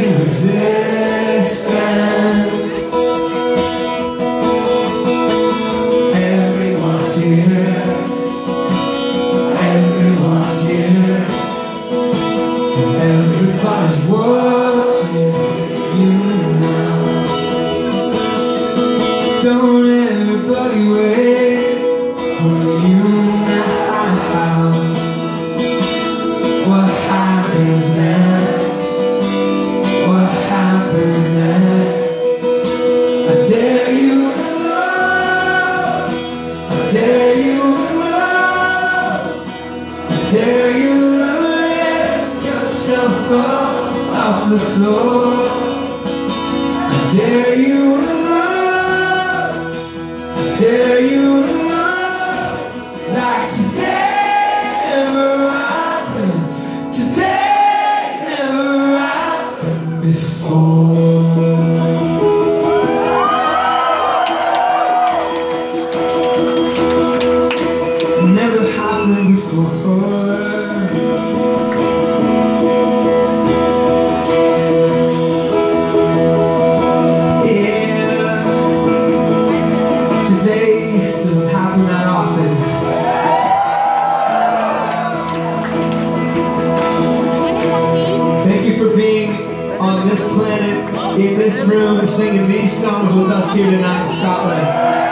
existence. Everyone's here, everyone's here, and everybody's watching you now. Don't everybody wait for you now. What happens next? What happens next? I dare you to love, I dare you to love, I dare you to lift yourself up off the floor. I dare you to love, I dare you to love, like today never happened, today never happened before. Never happened before. Yeah, today doesn't happen that often. Thank you for being on this planet, in this room, singing these songs with us here tonight in Scotland.